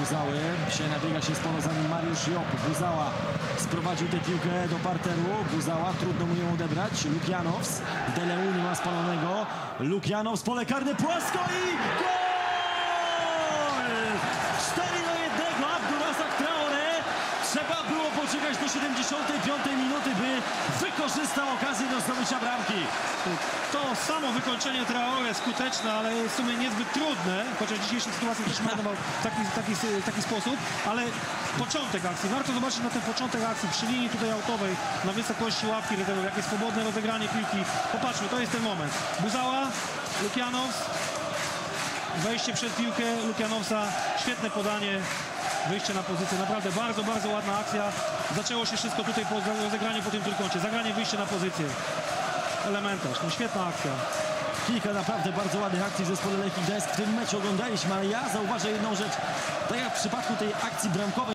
Buzały. Dzisiaj nabiega się sporo za nim Mariusz Job. Buzała sprowadził tę piłkę do parteru. Buzała, trudno mu ją odebrać. Lukianows. Deleu nie ma spalonego. Lukianows, pole karne płasko i gol! 4-1. Abdulrazak Traoré. Trzeba było poczekać do 75 minuty, by wykorzystał okazję do zdobycia bramki. To samo wykończenie Traoré skuteczne, ale w sumie niezbyt trudne, chociaż w dzisiejszej sytuacji też marnował w taki sposób, ale początek akcji, warto zobaczyć na ten początek akcji przy linii tutaj autowej, na wysokości ławki, jakie swobodne rozegranie piłki. Popatrzmy, to jest ten moment. Buzała, Lukianows, wejście przed piłkę Lukianowsa, świetne podanie, wyjście na pozycję, naprawdę bardzo, bardzo ładna akcja. Zaczęło się wszystko tutaj po rozegraniu po tym trójkącie, zagranie, wyjście na pozycję. Elementarz, no świetna akcja. Kilka naprawdę bardzo ładnych akcji w zespole Lechii Gdańsk w tym meczu oglądaliśmy, ale ja zauważę jedną rzecz. Tak jak w przypadku tej akcji bramkowej.